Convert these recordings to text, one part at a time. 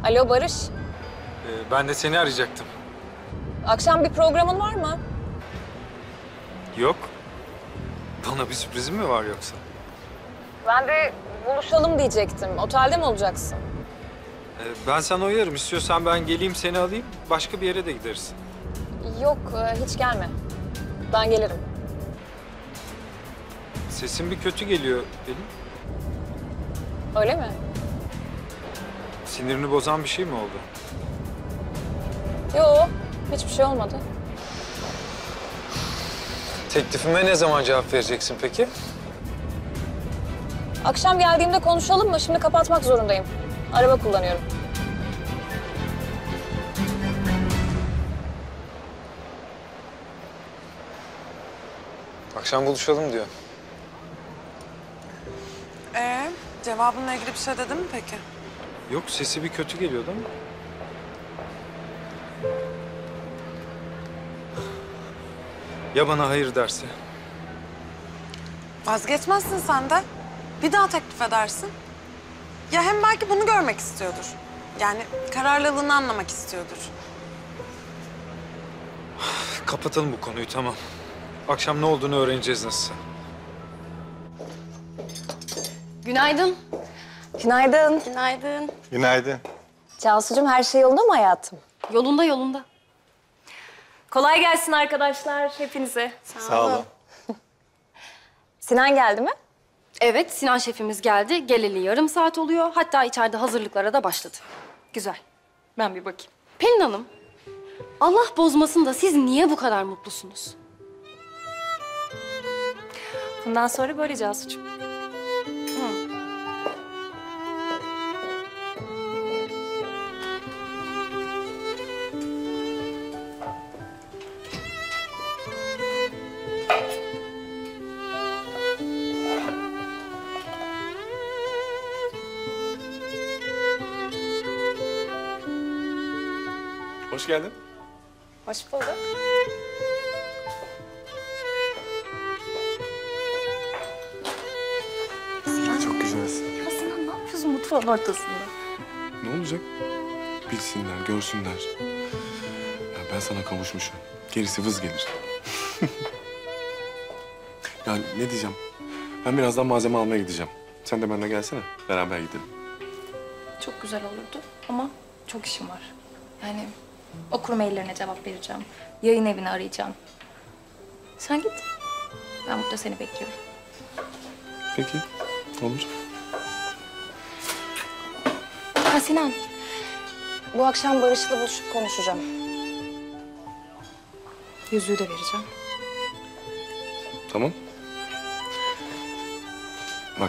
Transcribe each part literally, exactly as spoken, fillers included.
Alo Barış. Ee, ben de seni arayacaktım. Akşam bir programın var mı? Yok. Bana bir sürprizin mi var yoksa? Ben de buluşalım diyecektim. Otelde mi olacaksın? Ee, ben sana uyarım. İstiyorsan ben geleyim seni alayım. Başka bir yere de gideriz. Yok, hiç gelme. Ben gelirim. Sesin bir kötü geliyor Pelin. Öyle mi? Sinirini bozan bir şey mi oldu? Yok, hiçbir şey olmadı. Teklifime ne zaman cevap vereceksin peki? Akşam geldiğimde konuşalım mı? Şimdi kapatmak zorundayım. Araba kullanıyorum. Akşam buluşalım diyor. Ee, cevabınla ilgili bir şey dedi mi peki? Yok, sesi bir kötü geliyordu ama. Ya bana hayır derse? Vazgeçmezsin sen de. Bir daha teklif edersin. Ya hem belki bunu görmek istiyordur. Yani kararlılığını anlamak istiyordur. Kapatalım bu konuyu, tamam. Akşam ne olduğunu öğreneceğiz nasılsa. Günaydın. Günaydın. Günaydın. Günaydın. Cansucuğum, her şey yolunda mı hayatım? Yolunda yolunda. Kolay gelsin arkadaşlar hepinize. Sağ, Sağ olun. Sinan geldi mi? Evet, Sinan şefimiz geldi. Geleli yarım saat oluyor. Hatta içeride hazırlıklara da başladı. Güzel. Ben bir bakayım. Pelin Hanım, Allah bozmasın da siz niye bu kadar mutlusunuz? Bundan sonra böyle Cansucuğum. Hoş geldin. Hoş bulduk. Çok güzelsin. Ya Sinan ne yapıyorsun mutfağın ortasında? Ne olacak? Bilsinler, görsünler. Ya ben sana kavuşmuşum. Gerisi vız gelir. Ya ne diyeceğim? Ben birazdan malzeme almaya gideceğim. Sen de benimle gelsene. Beraber gidelim. Çok güzel olurdu ama çok işim var. Yani okur maillerine cevap vereceğim. Yayın evini arayacağım. Sen git. Ben burada seni bekliyorum. Peki, olur. Ha Sinan, bu akşam Barış'la buluşup konuşacağım. Yüzüğü de vereceğim. Tamam. Bak.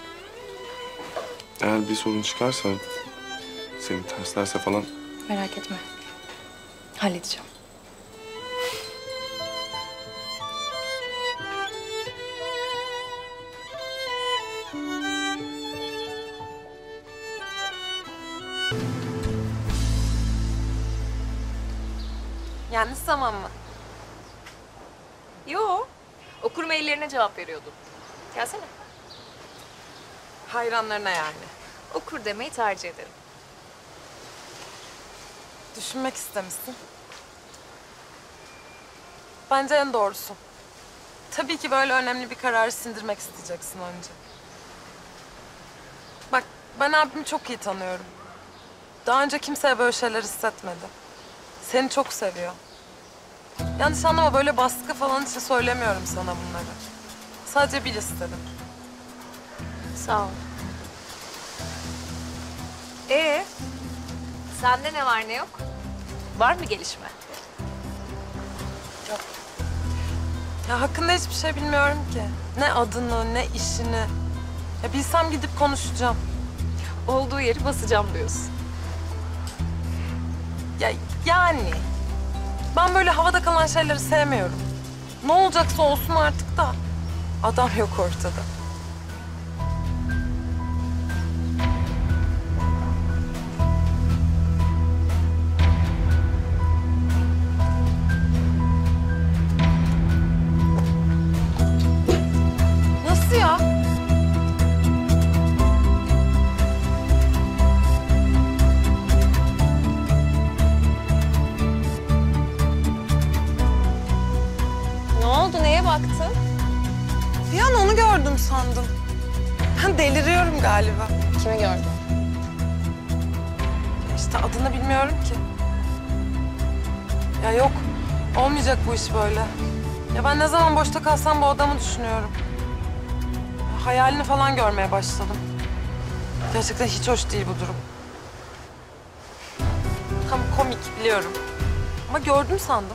Eğer bir sorun çıkarsa, seni terslerse falan... Merak etme. Halledeceğim. Yanlış zaman mı? Yo, okur maillerine cevap veriyordum. Gelsene. Hayranlarına yani. Okur demeyi tercih ederim. Düşünmek istemişsin. Bence en doğrusu. Tabii ki böyle önemli bir kararı sindirmek isteyeceksin önce. Bak, ben abimi çok iyi tanıyorum. Daha önce kimseye böyle şeyler hissetmedi. Seni çok seviyor. Yanlış anlama, böyle baskı falan için söylemiyorum sana bunları. Sadece bil istedim. Sağ ol. Ee, sende ne var ne yok? Var mı gelişme? Yok. Ya hakkında hiçbir şey bilmiyorum ki. Ne adını, ne işini. Ya bilsem gidip konuşacağım. Olduğu yeri basacağım diyorsun. Ya yani. Ben böyle havada kalan şeyleri sevmiyorum. Ne olacaksa olsun artık da. Adam yok ortada. Nasıl ya? sandım. Ben deliriyorum galiba. Kimi gördün? İşte adını bilmiyorum ki. Ya yok, olmayacak bu iş böyle. Ya ben ne zaman boşta kalsam bu adamı düşünüyorum. Ya hayalini falan görmeye başladım. Gerçekten hiç hoş değil bu durum. Tam komik biliyorum. Ama gördüm sandım.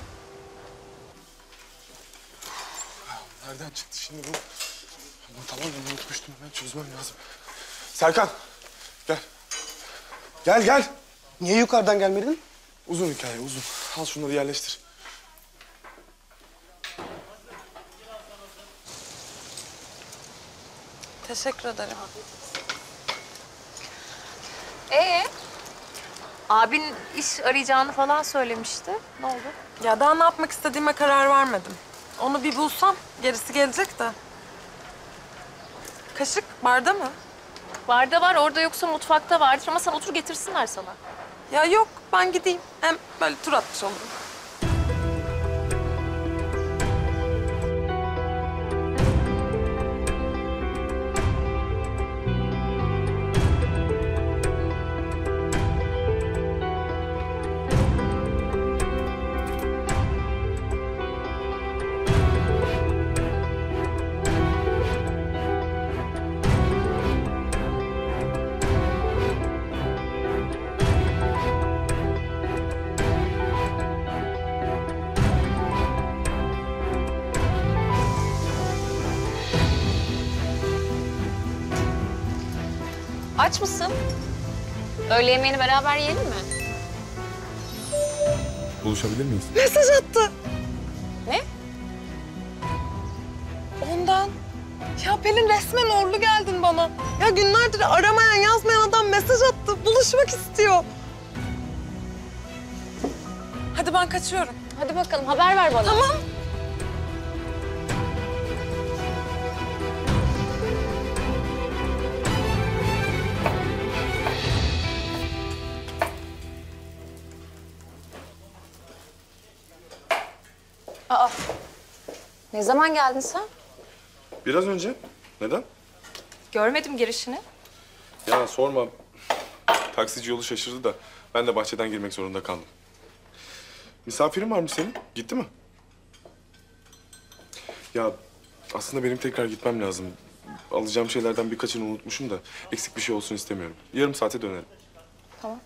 Nereden çıktı şimdi bu? Aman tamam ben unutmuştum. Hemen çözmem lazım. Serkan, gel. Gel, gel. Niye yukarıdan gelmedin? Uzun hikaye, uzun. Al şunları yerleştir. Teşekkür ederim. Ee? Abin iş arayacağını falan söylemişti. Ne oldu? Ya daha ne yapmak istediğime karar vermedim. Onu bir bulsam gerisi gelecek de. Kaşık barda mı? Barda var, orada yoksa mutfakta vardır ama sen otur getirsinler sana. Ya yok, ben gideyim. Hem böyle tur atmış olurum. Aç mısın? Öğle yemeğini beraber yiyelim mi? Buluşabilir miyiz? Mesaj attı. Ne? Ondan. Ya Pelin resmen uğurlu geldin bana. Ya günlerdir aramayan, yazmayan adam mesaj attı. Buluşmak istiyor. Hadi ben kaçıyorum. Hadi bakalım haber ver bana. Tamam. Aa. Ne zaman geldin sen? Biraz önce. Neden? Görmedim girişini. Ya sorma. Taksici yolu şaşırdı da ben de bahçeden girmek zorunda kaldım. Misafirin var mı senin? Gitti mi? Ya aslında benim tekrar gitmem lazım. Alacağım şeylerden birkaçını unutmuşum da eksik bir şey olsun istemiyorum. Yarım saate dönerim. Tamam.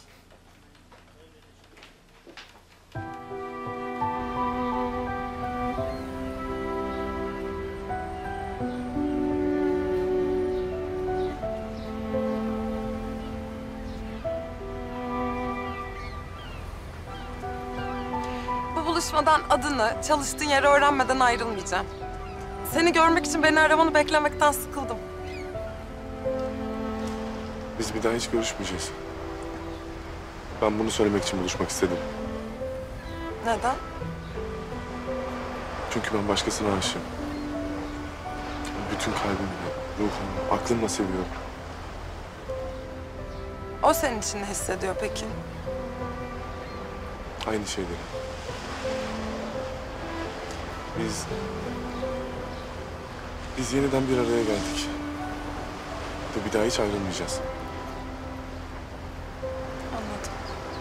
Bu buluşmadan adını, çalıştığın yeri öğrenmeden ayrılmayacağım. Seni görmek için beni aramanı beklemekten sıkıldım. Biz bir daha hiç görüşmeyeceğiz. Ben bunu söylemek için buluşmak istedim. Neden? Çünkü ben başkasına aşığım. Bütün kalbimle, ruhumla, aklımla seviyorum. O senin için ne hissediyor peki? Aynı şeyleri. Biz... Biz yeniden bir araya geldik. Ve bir daha hiç ayrılmayacağız. Anladım.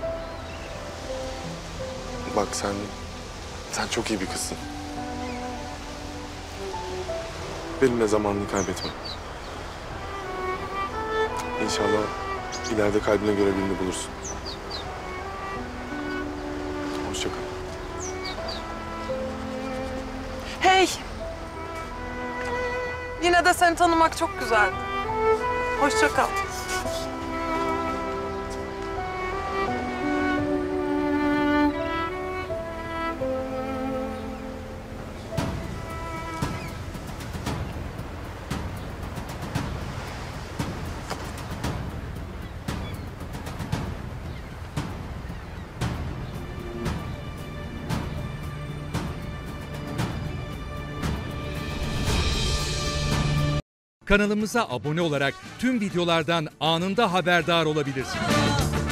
Bak sen... Sen çok iyi bir kızsın. Benimle zamanını kaybetme. İnşallah ileride kalbine göre birini bulursun. Hoşça kal. Hey! Yine de seni tanımak çok güzeldi. Hoşça kal. Kanalımıza abone olarak tüm videolardan anında haberdar olabilirsiniz.